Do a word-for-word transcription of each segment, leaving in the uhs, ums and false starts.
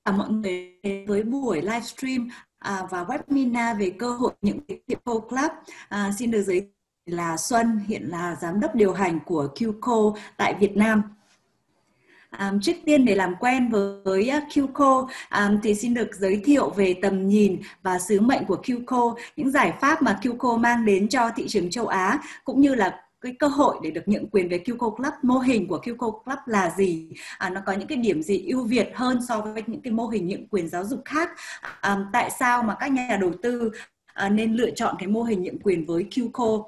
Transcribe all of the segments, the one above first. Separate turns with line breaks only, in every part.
cả mọi người với buổi livestream à, và webinar về cơ hội những Q-Co Club. À, xin được giới thiệu là Xuân, hiện là giám đốc điều hành của Q-Co tại Việt Nam. À, trước tiên để làm quen với Q-Co à, thì xin được giới thiệu về tầm nhìn và sứ mệnh của Q-Co, những giải pháp mà Q-Co mang đến cho thị trường châu Á, cũng như là cái cơ hội để được nhượng quyền về Q-Co Club. Mô hình của Q-Co Club là gì? À, nó có những cái điểm gì ưu việt hơn so với những cái mô hình nhượng quyền giáo dục khác? À, tại sao mà các nhà đầu tư à, nên lựa chọn cái mô hình nhượng quyền với Q-Co?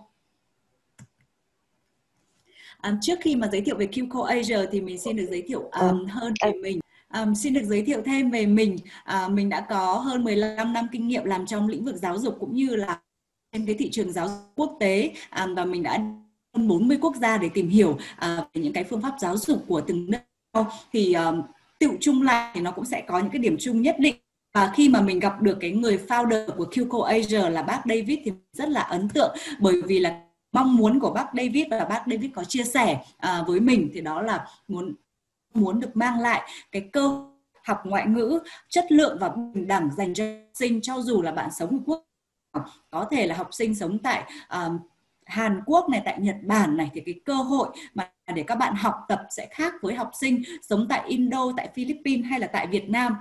Um, trước khi mà giới thiệu về Q-Co Asia thì mình xin được giới thiệu um, hơn về mình. Um, xin được giới thiệu thêm về mình. Uh, mình đã có hơn mười lăm năm kinh nghiệm làm trong lĩnh vực giáo dục cũng như là trên cái thị trường giáo dục quốc tế, um, và mình đã hơn bốn mươi quốc gia để tìm hiểu uh, về những cái phương pháp giáo dục của từng nước. Thì um, tự chung lại thì nó cũng sẽ có những cái điểm chung nhất định. Và khi mà mình gặp được cái người founder của Q-Co Asia là bác David thì rất là ấn tượng, bởi vì là mong muốn của bác David và bác David có chia sẻ à, với mình thì đó là muốn muốn được mang lại cái cơ hội học ngoại ngữ chất lượng và bình đẳng dành cho học sinh, cho dù là bạn sống ở quốc có thể là học sinh sống tại uh, Hàn Quốc này, tại Nhật Bản này, thì cái cơ hội mà để các bạn học tập sẽ khác với học sinh sống tại Indo, tại Philippines hay là tại Việt Nam.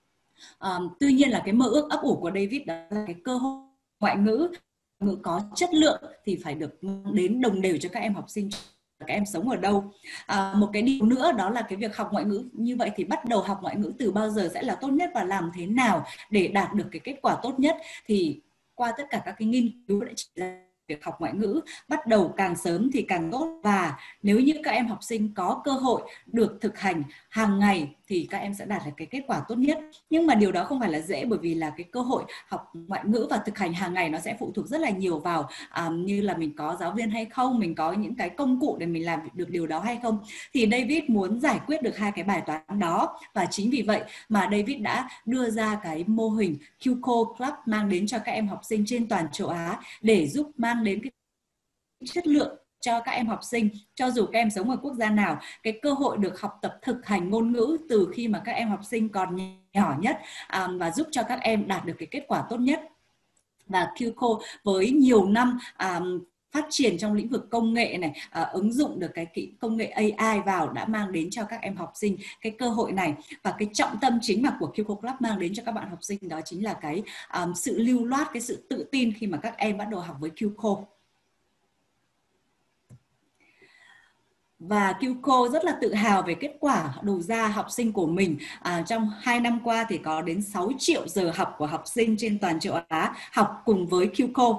Uh, tuy nhiên là cái mơ ước ấp ủ của David đó là cái cơ hội ngoại ngữ ngữ có chất lượng thì phải được đến đồng đều cho các em học sinh, các em sống ở đâu. À, một cái điều nữa đó là cái việc học ngoại ngữ như vậy thì bắt đầu học ngoại ngữ từ bao giờ sẽ là tốt nhất và làm thế nào để đạt được cái kết quả tốt nhất. Thì qua tất cả các cái nghiên cứu đã chỉ ra việc học ngoại ngữ bắt đầu càng sớm thì càng tốt, và nếu như các em học sinh có cơ hội được thực hành hàng ngày thì các em sẽ đạt được cái kết quả tốt nhất. Nhưng mà điều đó không phải là dễ, bởi vì là cái cơ hội học ngoại ngữ và thực hành hàng ngày nó sẽ phụ thuộc rất là nhiều vào à, như là mình có giáo viên hay không, mình có những cái công cụ để mình làm được điều đó hay không. Thì David muốn giải quyết được hai cái bài toán đó, và chính vì vậy mà David đã đưa ra cái mô hình Q-Co Club mang đến cho các em học sinh trên toàn châu Á để giúp mang đến cái chất lượng cho các em học sinh, cho dù các em sống ở quốc gia nào, cái cơ hội được học tập thực hành ngôn ngữ từ khi mà các em học sinh còn nhỏ nhất, à, và giúp cho các em đạt được cái kết quả tốt nhất. Và Q-Co với nhiều năm à, phát triển trong lĩnh vực công nghệ này, à, ứng dụng được cái kỹ công nghệ A I vào đã mang đến cho các em học sinh cái cơ hội này. Và cái trọng tâm chính mà của Q-Co Club mang đến cho các bạn học sinh đó chính là cái um, sự lưu loát, cái sự tự tin khi mà các em bắt đầu học với Q-Co. Và Q-Co rất là tự hào về kết quả đầu ra học sinh của mình. À, trong hai năm qua thì có đến sáu triệu giờ học của học sinh trên toàn châu Á học cùng với Q-Co.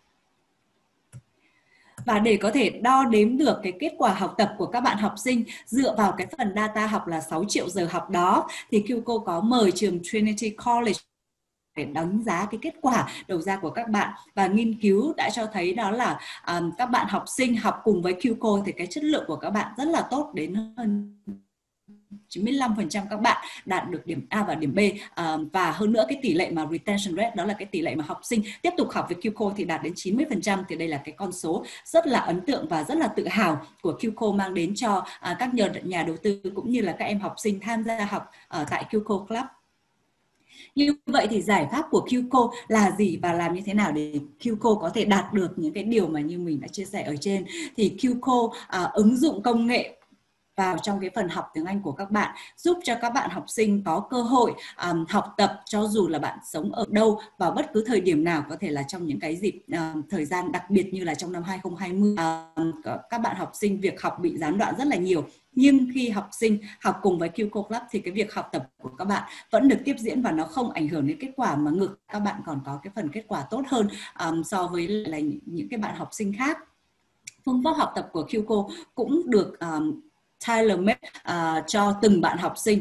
Và để có thể đo đếm được cái kết quả học tập của các bạn học sinh dựa vào cái phần data học là sáu triệu giờ học đó, thì Q-Co có mời trường Trinity College để đánh giá cái kết quả đầu ra của các bạn. Và nghiên cứu đã cho thấy đó là um, các bạn học sinh học cùng với Q-Co thì cái chất lượng của các bạn rất là tốt, đến hơn chín mươi lăm phần trăm các bạn đạt được điểm A và điểm B, à, và hơn nữa cái tỷ lệ mà retention rate, đó là cái tỷ lệ mà học sinh tiếp tục học với Q-Co thì đạt đến chín mươi phần trăm. Thì đây là cái con số rất là ấn tượng và rất là tự hào của Q-Co mang đến cho à, các nhà, nhà đầu tư cũng như là các em học sinh tham gia học ở tại Q-Co Club. Như vậy thì giải pháp của Q-Co là gì và làm như thế nào để Q-Co có thể đạt được những cái điều mà như mình đã chia sẻ ở trên? Thì Q-Co à, ứng dụng công nghệ vào trong cái phần học tiếng Anh của các bạn, giúp cho các bạn học sinh có cơ hội um, học tập cho dù là bạn sống ở đâu, vào bất cứ thời điểm nào, có thể là trong những cái dịp uh, thời gian đặc biệt như là trong năm hai không hai không. Uh, các bạn học sinh việc học bị gián đoạn rất là nhiều, nhưng khi học sinh học cùng với Q-Co Club thì cái việc học tập của các bạn vẫn được tiếp diễn và nó không ảnh hưởng đến kết quả, mà ngược các bạn còn có cái phần kết quả tốt hơn um, so với là những cái bạn học sinh khác. Phương pháp học tập của Q-Co cũng được um, tailor-made uh, cho từng bạn học sinh.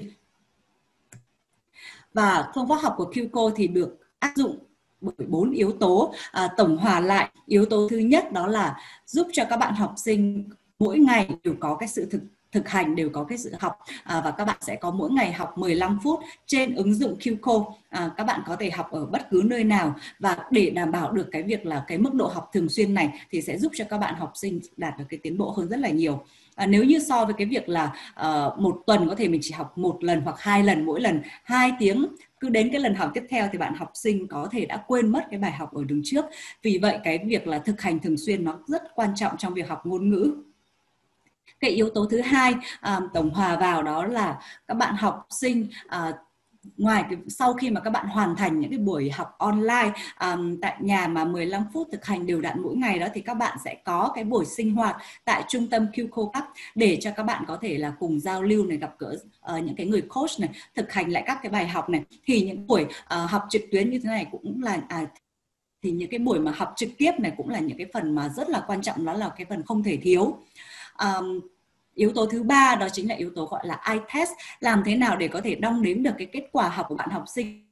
Và phương pháp học của Q-Co thì được áp dụng bởi bốn yếu tố, à, tổng hòa lại. Yếu tố thứ nhất đó là giúp cho các bạn học sinh mỗi ngày đều có cái sự thực thực hành đều có cái sự học, à, và các bạn sẽ có mỗi ngày học mười lăm phút trên ứng dụng Qco. À, các bạn có thể học ở bất cứ nơi nào, và để đảm bảo được cái việc là cái mức độ học thường xuyên này thì sẽ giúp cho các bạn học sinh đạt được cái tiến bộ hơn rất là nhiều. À, nếu như so với cái việc là uh, một tuần có thể mình chỉ học một lần hoặc hai lần, mỗi lần hai tiếng, cứ đến cái lần học tiếp theo thì bạn học sinh có thể đã quên mất cái bài học ở đường trước. Vì vậy cái việc là thực hành thường xuyên nó rất quan trọng trong việc học ngôn ngữ. Cái yếu tố thứ hai um, tổng hòa vào đó là các bạn học sinh uh, ngoài cái, sau khi mà các bạn hoàn thành những cái buổi học online um, tại nhà mà mười lăm phút thực hành đều đặn mỗi ngày đó, thì các bạn sẽ có cái buổi sinh hoạt tại trung tâm Qco Club để cho các bạn có thể là cùng giao lưu này, gặp gỡ uh, những cái người coach này, thực hành lại các cái bài học này. Thì những buổi uh, học trực tuyến như thế này cũng là à, thì những cái buổi mà học trực tiếp này cũng là những cái phần mà rất là quan trọng, đó là cái phần không thể thiếu. Um, Yếu tố thứ ba đó chính là yếu tố gọi là i-test. Làm thế nào để có thể đong đếm được cái kết quả học của bạn học sinh,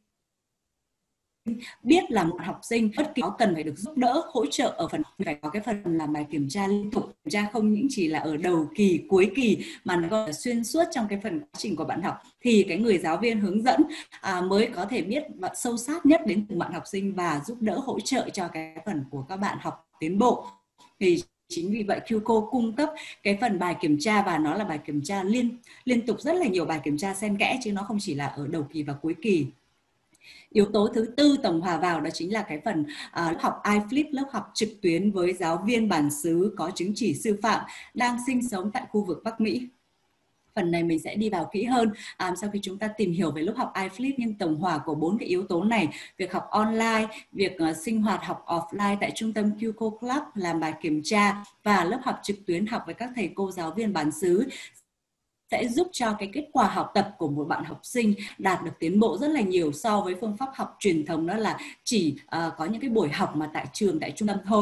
biết là một học sinh bất kỳ có cần phải được giúp đỡ, hỗ trợ ở phần, phải có cái phần làm bài kiểm tra liên tục, kiểm tra không những chỉ là ở đầu kỳ, cuối kỳ, mà nó còn là xuyên suốt trong cái phần quá trình của bạn học, thì cái người giáo viên hướng dẫn à, mới có thể biết và sâu sát nhất đến từng bạn học sinh và giúp đỡ, hỗ trợ cho cái phần của các bạn học tiến bộ. Thì chính vì vậy Qco cung cấp cái phần bài kiểm tra, và nó là bài kiểm tra liên liên tục, rất là nhiều bài kiểm tra xen kẽ, chứ nó không chỉ là ở đầu kỳ và cuối kỳ. Yếu tố thứ tư tổng hòa vào đó chính là cái phần uh, lớp học iFlip, lớp học trực tuyến với giáo viên bản xứ có chứng chỉ sư phạm đang sinh sống tại khu vực Bắc Mỹ. Phần này mình sẽ đi vào kỹ hơn à, sau khi chúng ta tìm hiểu về lớp học iFlip. Nhưng tổng hòa của bốn cái yếu tố này, việc học online, việc uh, sinh hoạt học offline tại trung tâm Qco Club, làm bài kiểm tra, và lớp học trực tuyến học với các thầy cô giáo viên bản xứ, sẽ giúp cho cái kết quả học tập của một bạn học sinh đạt được tiến bộ rất là nhiều so với phương pháp học truyền thống, đó là chỉ uh, có những cái buổi học mà tại trường, tại trung tâm thôi.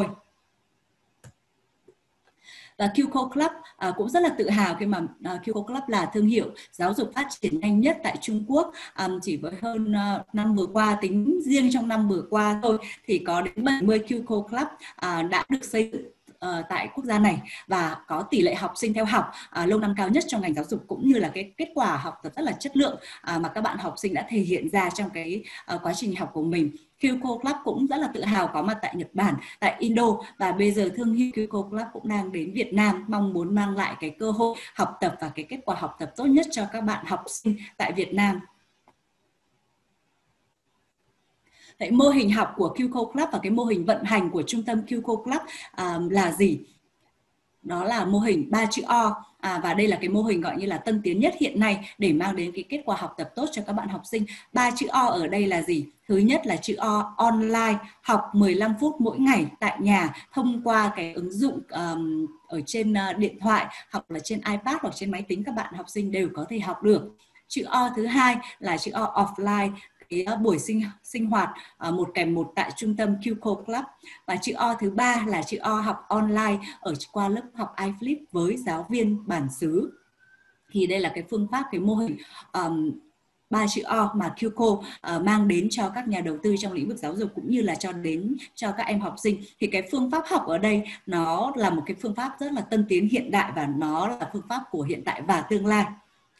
Và Qco Club uh, cũng rất là tự hào khi mà uh, Qco Club là thương hiệu giáo dục phát triển nhanh nhất tại Trung Quốc. Um, chỉ với hơn uh, năm vừa qua, tính riêng trong năm vừa qua thôi, thì có đến bảy mươi Qco Club uh, đã được xây dựng Uh, tại quốc gia này, và có tỷ lệ học sinh theo học uh, lâu năm cao nhất trong ngành giáo dục, cũng như là cái kết quả học tập rất là chất lượng uh, mà các bạn học sinh đã thể hiện ra trong cái uh, quá trình học của mình. Qco Club cũng rất là tự hào có mặt tại Nhật Bản, tại Indo, và bây giờ thương hiệu Qco Club cũng đang đến Việt Nam, mong muốn mang lại cái cơ hội học tập và cái kết quả học tập tốt nhất cho các bạn học sinh tại Việt Nam. Vậy mô hình học của Qco Club và cái mô hình vận hành của trung tâm Qco Club à, là gì? Đó là mô hình ba chữ O. À, và đây là cái mô hình gọi như là tân tiến nhất hiện nay để mang đến cái kết quả học tập tốt cho các bạn học sinh. Ba chữ O ở đây là gì? Thứ nhất là chữ O, online, học mười lăm phút mỗi ngày tại nhà thông qua cái ứng dụng um, ở trên uh, điện thoại, hoặc là trên iPad hoặc trên máy tính, các bạn học sinh đều có thể học được. Chữ O thứ hai là chữ O offline, cái buổi sinh sinh hoạt uh, một kèm một tại trung tâm Qco Club. Và chữ O thứ ba là chữ O học online ở qua lớp học iFlip với giáo viên bản xứ. Thì đây là cái phương pháp, cái mô hình um, ba chữ O mà Qco uh, mang đến cho các nhà đầu tư trong lĩnh vực giáo dục, cũng như là cho đến cho các em học sinh. Thì cái phương pháp học ở đây nó là một cái phương pháp rất là tân tiến hiện đại, và nó là phương pháp của hiện tại và tương lai.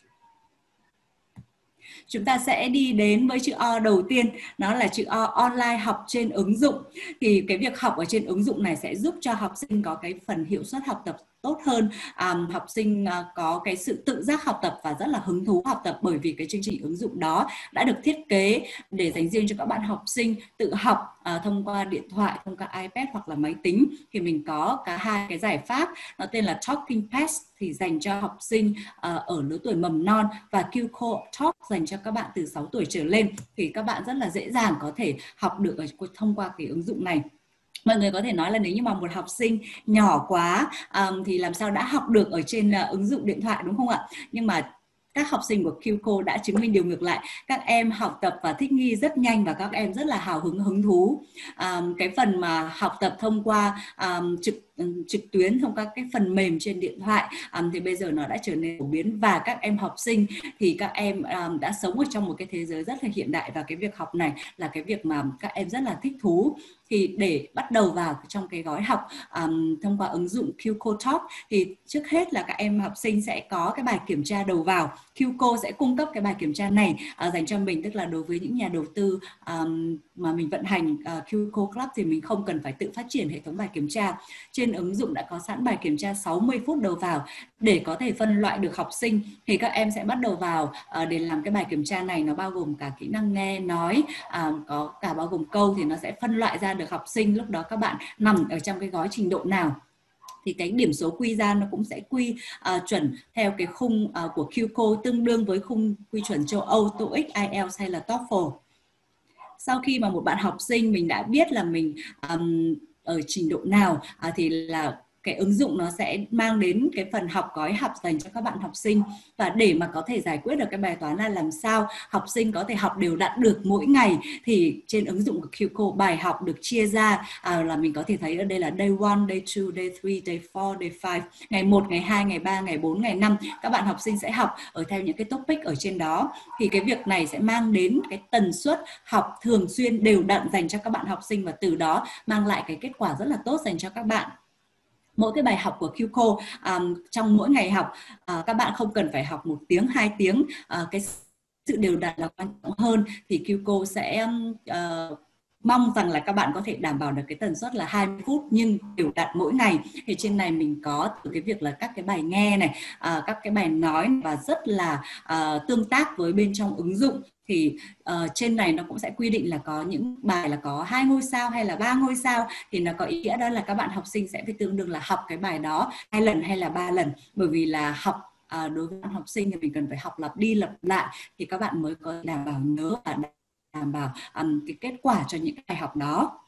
Chúng ta sẽ đi đến với chữ O đầu tiên, nó là chữ O online, học trên ứng dụng. Thì cái việc học ở trên ứng dụng này sẽ giúp cho học sinh có cái phần hiệu suất học tập tốt hơn, um, học sinh uh, có cái sự tự giác học tập và rất là hứng thú học tập, bởi vì cái chương trình ứng dụng đó đã được thiết kế để dành riêng cho các bạn học sinh tự học uh, thông qua điện thoại, thông qua iPad hoặc là máy tính. Thì mình có cả hai cái giải pháp, nó tên là Talking Pads thì dành cho học sinh uh, ở lứa tuổi mầm non, và Qco Talk dành cho các bạn từ sáu tuổi trở lên. Thì các bạn rất là dễ dàng có thể học được ở, thông qua cái ứng dụng này. Mọi người có thể nói là nếu như mà một học sinh nhỏ quá um, thì làm sao đã học được ở trên uh, ứng dụng điện thoại, đúng không ạ? Nhưng mà các học sinh của Qco đã chứng minh điều ngược lại. Các em học tập và thích nghi rất nhanh, và các em rất là hào hứng, hứng thú. Um, cái phần mà học tập thông qua um, trực trực tuyến thông qua các cái phần mềm trên điện thoại, um, thì bây giờ nó đã trở nên phổ biến, và các em học sinh thì các em um, đã sống ở trong một cái thế giới rất là hiện đại, và cái việc học này là cái việc mà các em rất là thích thú. Thì để bắt đầu vào trong cái gói học um, thông qua ứng dụng Qco Talk thì trước hết là các em học sinh sẽ có cái bài kiểm tra đầu vào. Qco sẽ cung cấp cái bài kiểm tra này uh, dành cho mình, tức là đối với những nhà đầu tư um, mà mình vận hành uh, Qco Club thì mình không cần phải tự phát triển hệ thống bài kiểm tra. Trên ứng dụng đã có sẵn bài kiểm tra sáu mươi phút đầu vào. Để có thể phân loại được học sinh thì các em sẽ bắt đầu vào uh, để làm cái bài kiểm tra này. Nó bao gồm cả kỹ năng nghe, nói, uh, có cả bao gồm câu, thì nó sẽ phân loại ra được học sinh lúc đó các bạn nằm ở trong cái gói trình độ nào. Thì cái điểm số quy ra nó cũng sẽ quy uh, chuẩn theo cái khung uh, của Qco, tương đương với khung quy chuẩn châu Âu, TOEIC, ai eo hay là TOEFL. Sau khi mà một bạn học sinh mình đã biết là mình um, ở trình độ nào uh, thì là cái ứng dụng nó sẽ mang đến cái phần học gói học dành cho các bạn học sinh. Và để mà có thể giải quyết được cái bài toán là làm sao học sinh có thể học đều đặn được mỗi ngày, thì trên ứng dụng của Qco bài học được chia ra à, là mình có thể thấy ở đây là day one, day two, day three, day four, day five. Ngày một, ngày hai, ngày ba, ngày bốn, ngày năm các bạn học sinh sẽ học ở theo những cái topic ở trên đó. Thì cái việc này sẽ mang đến cái tần suất học thường xuyên đều đặn dành cho các bạn học sinh, và từ đó mang lại cái kết quả rất là tốt dành cho các bạn. Mỗi cái bài học của Qco um, trong mỗi ngày học uh, các bạn không cần phải học một tiếng, hai tiếng, uh, cái sự đều đặn là quan trọng hơn. Thì Qco sẽ uh, mong rằng là các bạn có thể đảm bảo được cái tần suất là hai mươi phút nhưng đều đặn mỗi ngày. Thì trên này mình có từ cái việc là các cái bài nghe này, uh, các cái bài nói và rất là uh, tương tác với bên trong ứng dụng. Thì uh, trên này nó cũng sẽ quy định là có những bài là có hai ngôi sao hay là ba ngôi sao, thì nó có ý nghĩa đó là các bạn học sinh sẽ phải tương đương là học cái bài đó hai lần hay là ba lần. Bởi vì là học uh, đối với học sinh thì mình cần phải học lặp đi lặp lại thì các bạn mới có đảm bảo nhớ và đảm bảo um, cái kết quả cho những bài học đó.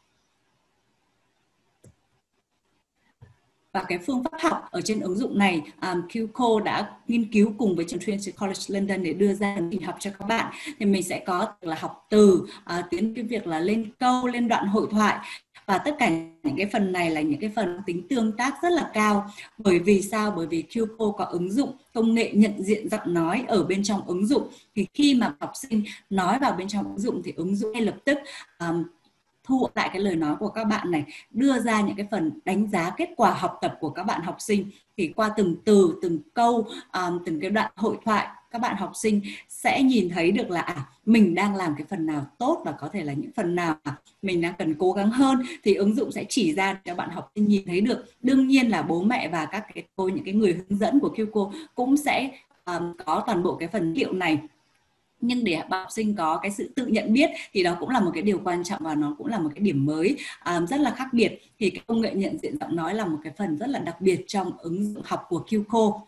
Và cái phương pháp học ở trên ứng dụng này, um, Qco đã nghiên cứu cùng với trường Trinity College London để đưa ra trình học cho các bạn. Thì mình sẽ có là học từ, uh, tiến cái việc là lên câu, lên đoạn hội thoại. Và tất cả những cái phần này là những cái phần tính tương tác rất là cao. Bởi vì sao? Bởi vì Qco có ứng dụng công nghệ nhận diện giọng nói ở bên trong ứng dụng. Thì khi mà học sinh nói vào bên trong ứng dụng thì ứng dụng ngay lập tức um, thu lại cái lời nói của các bạn này, đưa ra những cái phần đánh giá kết quả học tập của các bạn học sinh. Thì qua từng từ, từng câu, um, từng cái đoạn hội thoại, các bạn học sinh sẽ nhìn thấy được là à, mình đang làm cái phần nào tốt và có thể là những phần nào mà mình đang cần cố gắng hơn, thì ứng dụng sẽ chỉ ra cho bạn học sinh nhìn thấy được. Đương nhiên là bố mẹ và các cái cô, những cái người hướng dẫn của Qco cũng sẽ um, có toàn bộ cái phần liệu này. Nhưng để học sinh có cái sự tự nhận biết thì đó cũng là một cái điều quan trọng, và nó cũng là một cái điểm mới um, rất là khác biệt. Thì cái công nghệ nhận diện giọng nói là một cái phần rất là đặc biệt trong ứng dụng học của Qco.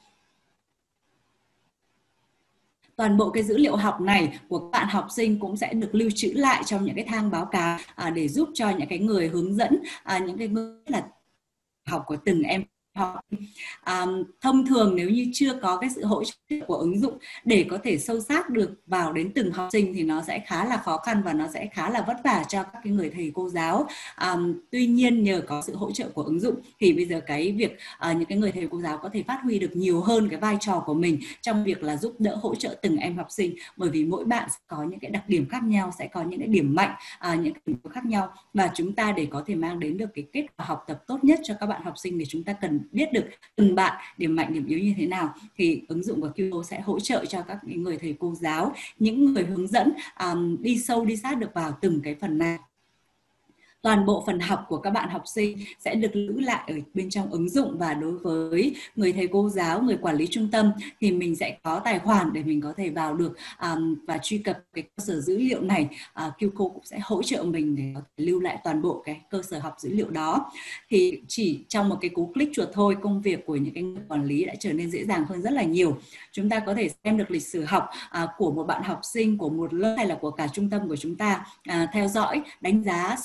Toàn bộ cái dữ liệu học này của các bạn học sinh cũng sẽ được lưu trữ lại trong những cái thang báo cáo à, để giúp cho những cái người hướng dẫn, à, những cái người là học của từng em học. À, thông thường nếu như chưa có cái sự hỗ trợ của ứng dụng để có thể sâu sát được vào đến từng học sinh thì nó sẽ khá là khó khăn và nó sẽ khá là vất vả cho các cái người thầy cô giáo. À, tuy nhiên nhờ có sự hỗ trợ của ứng dụng thì bây giờ cái việc à, những cái người thầy cô giáo có thể phát huy được nhiều hơn cái vai trò của mình trong việc là giúp đỡ hỗ trợ từng em học sinh, bởi vì mỗi bạn sẽ có những cái đặc điểm khác nhau, sẽ có những cái điểm mạnh, à, những cái điểm khác nhau, và chúng ta để có thể mang đến được cái kết quả học tập tốt nhất cho các bạn học sinh thì chúng ta cần biết được từng bạn điểm mạnh điểm yếu như thế nào. Thì ứng dụng của Qco sẽ hỗ trợ cho các người thầy cô giáo, những người hướng dẫn um, đi sâu đi sát được vào từng cái phần này. Toàn bộ phần học của các bạn học sinh sẽ được lưu lại ở bên trong ứng dụng, và đối với người thầy cô giáo, người quản lý trung tâm thì mình sẽ có tài khoản để mình có thể vào được um, và truy cập cái cơ sở dữ liệu này. uh, Qco cũng sẽ hỗ trợ mình để có thể lưu lại toàn bộ cái cơ sở học dữ liệu đó. Thì chỉ trong một cái cú click chuột thôi, công việc của những cái người quản lý đã trở nên dễ dàng hơn rất là nhiều. Chúng ta có thể xem được lịch sử học uh, của một bạn học sinh, của một lớp hay là của cả trung tâm của chúng ta, uh, theo dõi, đánh giá, so sánh được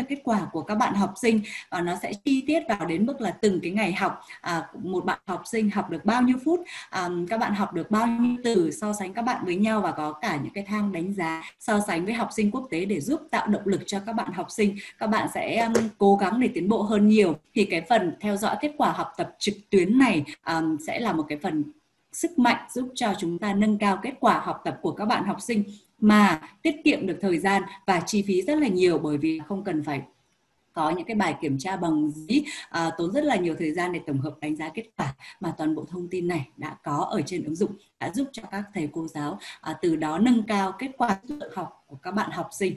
được kết quả của các bạn học sinh, và nó sẽ chi tiết vào đến mức là từng cái ngày học, à, một bạn học sinh học được bao nhiêu phút, à, các bạn học được bao nhiêu từ, so sánh các bạn với nhau, và có cả những cái thang đánh giá so sánh với học sinh quốc tế để giúp tạo động lực cho các bạn học sinh. Các bạn sẽ um, cố gắng để tiến bộ hơn nhiều. Thì cái phần theo dõi kết quả học tập trực tuyến này um, sẽ là một cái phần sức mạnh giúp cho chúng ta nâng cao kết quả học tập của các bạn học sinh, mà tiết kiệm được thời gian và chi phí rất là nhiều, bởi vì không cần phải có những cái bài kiểm tra bằng giấy, à, tốn rất là nhiều thời gian để tổng hợp đánh giá kết quả, mà toàn bộ thông tin này đã có ở trên ứng dụng, đã giúp cho các thầy cô giáo à, từ đó nâng cao kết quả chất lượng học của các bạn học sinh.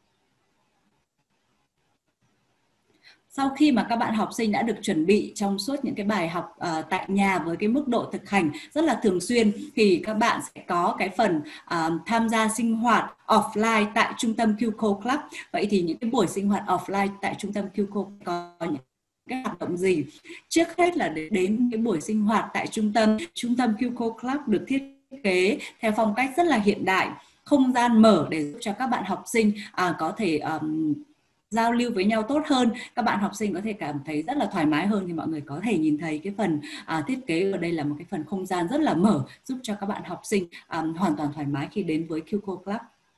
Sau khi mà các bạn học sinh đã được chuẩn bị trong suốt những cái bài học uh, tại nhà với cái mức độ thực hành rất là thường xuyên, thì các bạn sẽ có cái phần uh, tham gia sinh hoạt offline tại trung tâm Q C O Club. Vậy thì những cái buổi sinh hoạt offline tại trung tâm Q C O có những cái hoạt động gì? Trước hết là đến cái buổi sinh hoạt tại trung tâm, trung tâm Q C O Club được thiết kế theo phong cách rất là hiện đại, không gian mở để giúp cho các bạn học sinh uh, có thể um, giao lưu với nhau tốt hơn. Các bạn học sinh có thể cảm thấy rất là thoải mái hơn thì mọi người có thể nhìn thấy cái phần à, thiết kế ở đây là một cái phần không gian rất là mở, giúp cho các bạn học sinh à, hoàn toàn thoải mái khi đến với Q C O Club.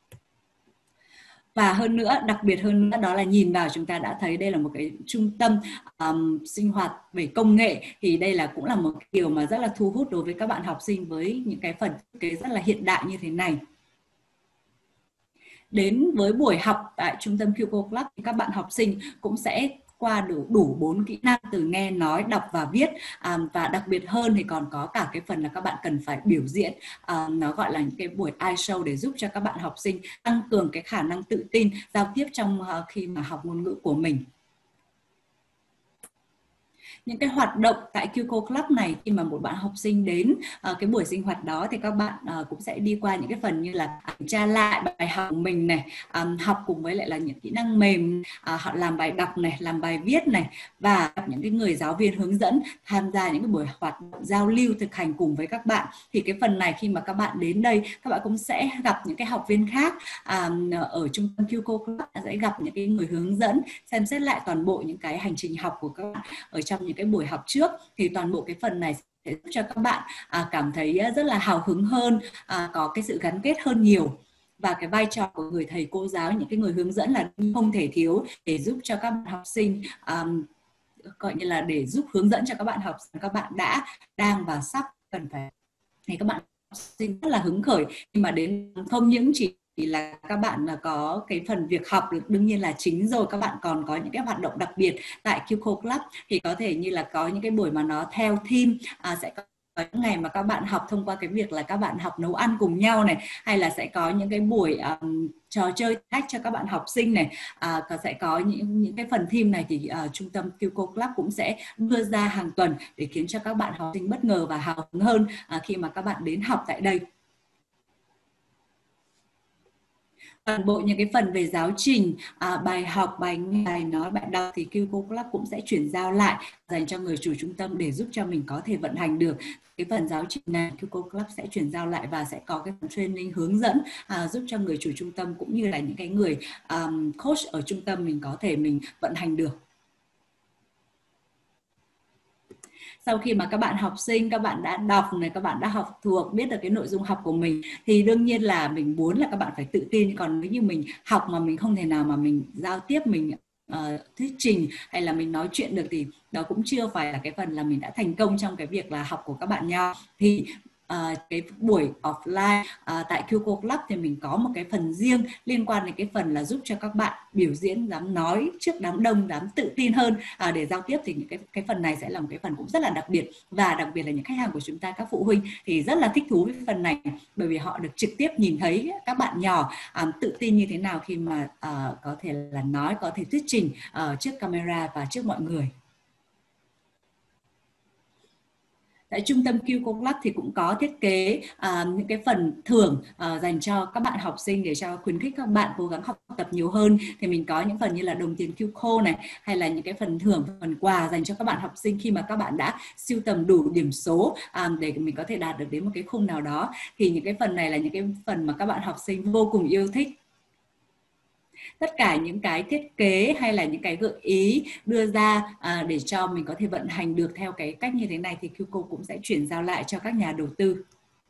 Và hơn nữa, đặc biệt hơn nữa đó là nhìn vào chúng ta đã thấy đây là một cái trung tâm um, sinh hoạt về công nghệ, thì đây là cũng là một điều mà rất là thu hút đối với các bạn học sinh với những cái phần thiết kế rất là hiện đại như thế này. Đến với buổi học tại trung tâm Q C O Club thì các bạn học sinh cũng sẽ qua đủ đủ bốn kỹ năng từ nghe, nói, đọc và viết, à, và đặc biệt hơn thì còn có cả cái phần là các bạn cần phải biểu diễn, à, nó gọi là những cái buổi eye show để giúp cho các bạn học sinh tăng cường cái khả năng tự tin giao tiếp trong uh, khi mà học ngôn ngữ của mình. Những cái hoạt động tại Q C O Club này, khi mà một bạn học sinh đến uh, cái buổi sinh hoạt đó thì các bạn uh, cũng sẽ đi qua những cái phần như là kiểm tra lại bài học của mình này, um, học cùng với lại là những kỹ năng mềm, uh, họ làm bài đọc này, làm bài viết này, và gặp những cái người giáo viên hướng dẫn, tham gia những cái buổi hoạt động giao lưu thực hành cùng với các bạn. Thì cái phần này khi mà các bạn đến đây, các bạn cũng sẽ gặp những cái học viên khác um, ở trung tâm Q C O Club, sẽ gặp những cái người hướng dẫn, xem xét lại toàn bộ những cái hành trình học của các bạn ở trong những cái buổi học trước. Thì toàn bộ cái phần này sẽ giúp cho các bạn à, cảm thấy rất là hào hứng hơn, à, có cái sự gắn kết hơn nhiều. Và cái vai trò của người thầy cô giáo, những cái người hướng dẫn là không thể thiếu để giúp cho các bạn học sinh um, gọi như là để giúp hướng dẫn cho các bạn học sinh các bạn đã, đang và sắp cần phải. Thì các bạn học sinh rất là hứng khởi khi mà đến, không những chỉ thì là các bạn là có cái phần việc học đương nhiên là chính rồi, các bạn còn có những cái hoạt động đặc biệt tại Q C O Club, thì có thể như là có những cái buổi mà nó theo theme, à, sẽ có có những ngày mà các bạn học thông qua cái việc là các bạn học nấu ăn cùng nhau này, hay là sẽ có những cái buổi um, trò chơi thách cho các bạn học sinh này, à, sẽ có những những cái phần theme này thì uh, trung tâm Q C O Club cũng sẽ đưa ra hàng tuần để khiến cho các bạn học sinh bất ngờ và hào hứng hơn uh, khi mà các bạn đến học tại đây. Toàn bộ những cái phần về giáo trình, à, bài học, bài nghe, bài nói, bài đọc thì Q C O Club cũng sẽ chuyển giao lại dành cho người chủ trung tâm để giúp cho mình có thể vận hành được. Cái phần giáo trình này Q C O Club sẽ chuyển giao lại và sẽ có cái phần training hướng dẫn à, giúp cho người chủ trung tâm cũng như là những cái người um, coach ở trung tâm mình có thể mình vận hành được. Sau khi mà các bạn học sinh, các bạn đã đọc này, các bạn đã học thuộc, biết được cái nội dung học của mình, thì đương nhiên là mình muốn là các bạn phải tự tin. Còn nếu như mình học mà mình không thể nào mà mình giao tiếp, mình uh, thuyết trình hay là mình nói chuyện được, thì đó cũng chưa phải là cái phần là mình đã thành công trong cái việc là học của các bạn nhau. Thì Uh, cái buổi offline uh, tại Q C O Club thì mình có một cái phần riêng liên quan đến cái phần là giúp cho các bạn biểu diễn, dám nói trước đám đông, dám tự tin hơn uh, để giao tiếp. Thì những cái, cái phần này sẽ là một cái phần cũng rất là đặc biệt, và đặc biệt là những khách hàng của chúng ta, các phụ huynh thì rất là thích thú với phần này, bởi vì họ được trực tiếp nhìn thấy các bạn nhỏ um, tự tin như thế nào khi mà uh, có thể là nói, có thể thuyết trình uh, trước camera và trước mọi người. Tại trung tâm Q C O Club thì cũng có thiết kế uh, những cái phần thưởng uh, dành cho các bạn học sinh để cho khuyến khích các bạn cố gắng học tập nhiều hơn. Thì mình có những phần như là đồng tiền Q C O này, hay là những cái phần thưởng, phần quà dành cho các bạn học sinh khi mà các bạn đã sưu tầm đủ điểm số um, để mình có thể đạt được đến một cái khung nào đó. Thì những cái phần này là những cái phần mà các bạn học sinh vô cùng yêu thích. Tất cả những cái thiết kế hay là những cái gợi ý đưa ra à, để cho mình có thể vận hành được theo cái cách như thế này thì Qco cũng sẽ chuyển giao lại cho các nhà đầu tư.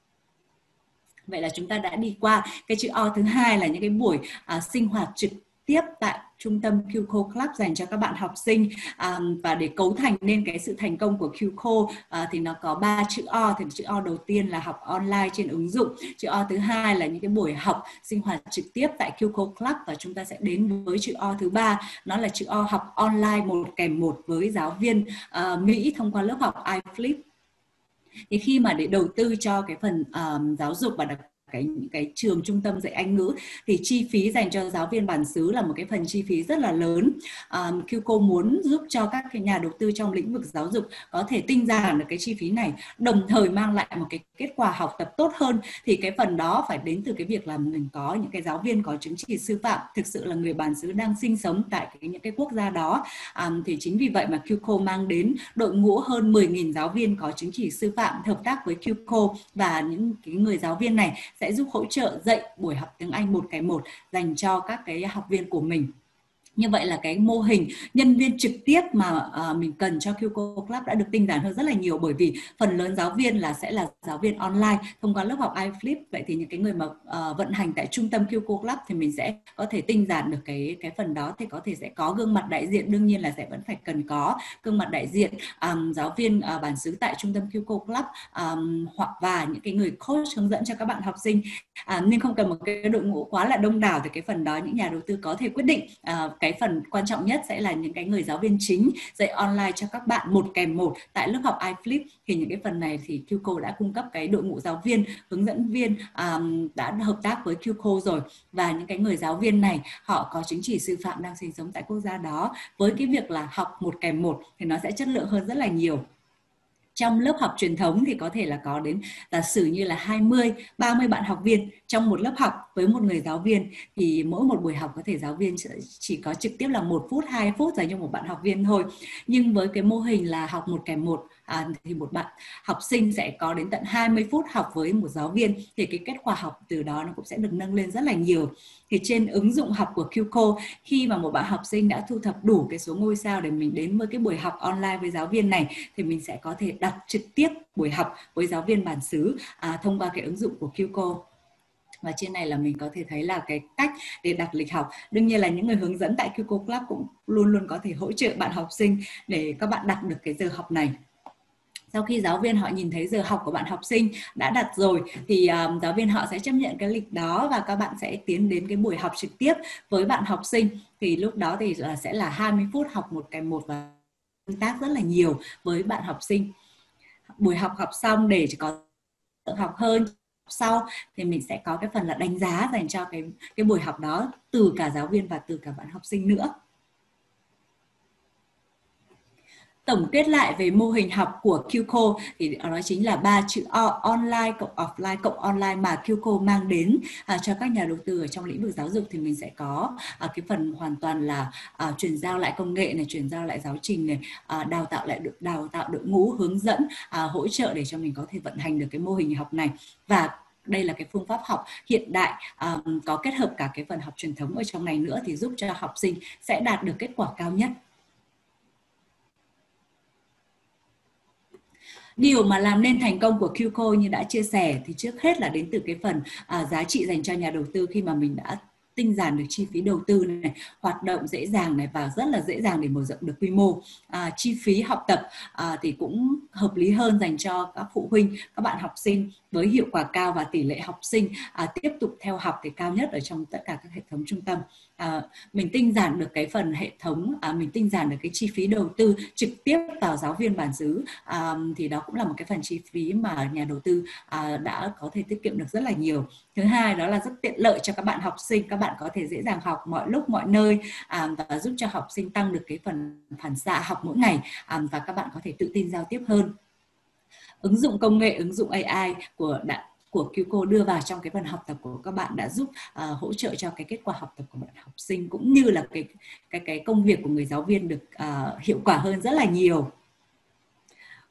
Vậy là chúng ta đã đi qua cái chữ O thứ hai là những cái buổi à, sinh hoạt trực tiếp tại trung tâm Qco Club dành cho các bạn học sinh, à, và để cấu thành nên cái sự thành công của Qco à, thì nó có ba chữ O. Thì chữ O đầu tiên là học online trên ứng dụng, chữ O thứ hai là những cái buổi học sinh hoạt trực tiếp tại Qco Club, và chúng ta sẽ đến với chữ O thứ ba, nó là chữ O học online một kèm một với giáo viên uh, Mỹ thông qua lớp học iFlip. Thì khi mà để đầu tư cho cái phần um, giáo dục và đặc cái những cái trường trung tâm dạy Anh ngữ thì chi phí dành cho giáo viên bản xứ là một cái phần chi phí rất là lớn. Um, Qco muốn giúp cho các cái nhà đầu tư trong lĩnh vực giáo dục có thể tinh giản được cái chi phí này, đồng thời mang lại một cái kết quả học tập tốt hơn. Thì cái phần đó phải đến từ cái việc là mình có những cái giáo viên có chứng chỉ sư phạm, thực sự là người bản xứ đang sinh sống tại cái, những cái quốc gia đó. Um, thì chính vì vậy mà Qco mang đến đội ngũ hơn mười nghìn giáo viên có chứng chỉ sư phạm hợp tác với Qco, và những cái người giáo viên này sẽ giúp hỗ trợ dạy buổi học tiếng Anh một cái một dành cho các cái học viên của mình. Như vậy là cái mô hình nhân viên trực tiếp mà uh, mình cần cho Qco Club đã được tinh giản hơn rất là nhiều, bởi vì phần lớn giáo viên là sẽ là giáo viên online thông qua lớp học iFlip. Vậy thì những cái người mà uh, vận hành tại trung tâm Qco Club thì mình sẽ có thể tinh giản được cái cái phần đó. Thì có thể sẽ có gương mặt đại diện, đương nhiên là sẽ vẫn phải cần có gương mặt đại diện, um, giáo viên uh, bản xứ tại trung tâm Qco Club, um, hoặc và những cái người coach hướng dẫn cho các bạn học sinh. À, nhưng không cần một cái đội ngũ quá là đông đảo, thì cái phần đó những nhà đầu tư có thể quyết định. À, cái phần quan trọng nhất sẽ là những cái người giáo viên chính dạy online cho các bạn một kèm một tại lớp học iFlip. Thì những cái phần này thì Qco đã cung cấp cái đội ngũ giáo viên, hướng dẫn viên um, đã hợp tác với Qco rồi, và những cái người giáo viên này họ có chứng chỉ sư phạm đang sinh sống tại quốc gia đó. Với cái việc là học một kèm một thì nó sẽ chất lượng hơn rất là nhiều. Trong lớp học truyền thống thì có thể là có đến giả sử như là hai mươi, ba mươi bạn học viên trong một lớp học với một người giáo viên, thì mỗi một buổi học có thể giáo viên chỉ có trực tiếp là một phút, hai phút dành cho một bạn học viên thôi. Nhưng với cái mô hình là học một kèm một à, thì một bạn học sinh sẽ có đến tận hai mươi phút học với một giáo viên, thì cái kết quả học từ đó nó cũng sẽ được nâng lên rất là nhiều. Thì trên ứng dụng học của Qco, khi mà một bạn học sinh đã thu thập đủ cái số ngôi sao để mình đến với cái buổi học online với giáo viên này, thì mình sẽ có thể đặt trực tiếp buổi học với giáo viên bản xứ à, thông qua cái ứng dụng của Qco. Và trên này là mình có thể thấy là cái cách để đặt lịch học. Đương nhiên là những người hướng dẫn tại Qco Club cũng luôn luôn có thể hỗ trợ bạn học sinh để các bạn đặt được cái giờ học này. Sau khi giáo viên họ nhìn thấy giờ học của bạn học sinh đã đặt rồi thì um, giáo viên họ sẽ chấp nhận cái lịch đó, và các bạn sẽ tiến đến cái buổi học trực tiếp với bạn học sinh. Thì lúc đó thì là sẽ là hai mươi phút học một kèm một và tương tác rất là nhiều với bạn học sinh. Buổi học học xong để chỉ có học hơn sau thì mình sẽ có cái phần là đánh giá dành cho cái cái buổi học đó từ cả giáo viên và từ cả bạn học sinh nữa. Tổng kết lại về mô hình học của Qco thì đó chính là ba chữ O, online cộng offline cộng online mà Qco mang đến à, cho các nhà đầu tư ở trong lĩnh vực giáo dục. Thì mình sẽ có à, cái phần hoàn toàn là à, chuyển giao lại công nghệ này, chuyển giao lại giáo trình này, à, đào tạo lại được đào tạo đội ngũ hướng dẫn, à, hỗ trợ để cho mình có thể vận hành được cái mô hình học này. Và đây là cái phương pháp học hiện đại, um, có kết hợp cả cái phần học truyền thống ở trong này nữa, thì giúp cho học sinh sẽ đạt được kết quả cao nhất. Điều mà làm nên thành công của Qco như đã chia sẻ thì trước hết là đến từ cái phần à, giá trị dành cho nhà đầu tư, khi mà mình đã tinh giản được chi phí đầu tư này, hoạt động dễ dàng này, và rất là dễ dàng để mở rộng được quy mô. À, chi phí học tập à, thì cũng hợp lý hơn dành cho các phụ huynh, các bạn học sinh, với hiệu quả cao và tỷ lệ học sinh à, tiếp tục theo học thì cao nhất ở trong tất cả các hệ thống trung tâm. À, mình tinh giản được cái phần hệ thống, à, mình tinh giản được cái chi phí đầu tư trực tiếp vào giáo viên bản xứ, à, thì đó cũng là một cái phần chi phí mà nhà đầu tư à, đã có thể tiết kiệm được rất là nhiều. Thứ hai đó là rất tiện lợi cho các bạn học sinh, các bạn có thể dễ dàng học mọi lúc mọi nơi, à, và giúp cho học sinh tăng được cái phần phản xạ học mỗi ngày, à, và các bạn có thể tự tin giao tiếp hơn. Ứng dụng công nghệ, ứng dụng a i của đã, của Qco đưa vào trong cái phần học tập của các bạn đã giúp uh, hỗ trợ cho cái kết quả học tập của bạn học sinh, cũng như là cái cái cái công việc của người giáo viên được uh, hiệu quả hơn rất là nhiều.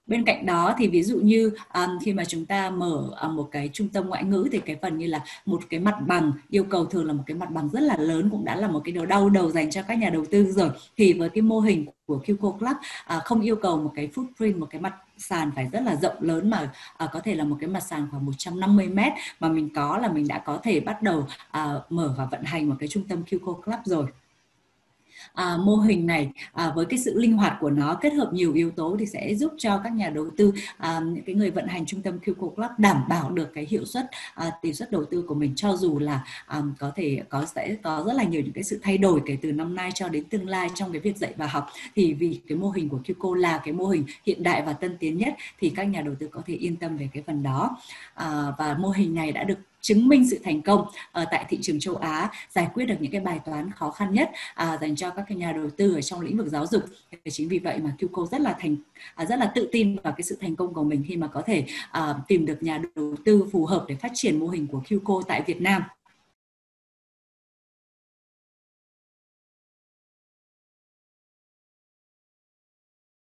Bên cạnh đó thì ví dụ như um, khi mà chúng ta mở uh, một cái trung tâm ngoại ngữ thì cái phần như là một cái mặt bằng, yêu cầu thường là một cái mặt bằng rất là lớn, cũng đã là một cái điều đau đầu dành cho các nhà đầu tư rồi. Thì với cái mô hình của Qco Club uh, không yêu cầu một cái footprint, một cái mặt sàn phải rất là rộng lớn, mà uh, có thể là một cái mặt sàn khoảng một trăm năm mươi mét, mà mình có là mình đã có thể bắt đầu uh, mở và vận hành một cái trung tâm Qco Club rồi. À, mô hình này à, với cái sự linh hoạt của nó, kết hợp nhiều yếu tố thì sẽ giúp cho các nhà đầu tư, à, những cái người vận hành trung tâm Qco Club đảm bảo được cái hiệu suất, à, tỷ suất đầu tư của mình, cho dù là à, có thể có sẽ có rất là nhiều những cái sự thay đổi kể từ năm nay cho đến tương lai trong cái việc dạy và học. Thì vì cái mô hình của Qco là cái mô hình hiện đại và tân tiến nhất thì các nhà đầu tư có thể yên tâm về cái phần đó. À, và mô hình này đã được chứng minh sự thành công ở tại thị trường châu Á, giải quyết được những cái bài toán khó khăn nhất à, dành cho các cái nhà đầu tư ở trong lĩnh vực giáo dục. Chính vì vậy mà Qco rất là thành à, rất là tự tin vào cái sự thành công của mình khi mà có thể à, tìm được nhà đầu tư phù hợp để phát triển mô hình của Qco tại Việt Nam.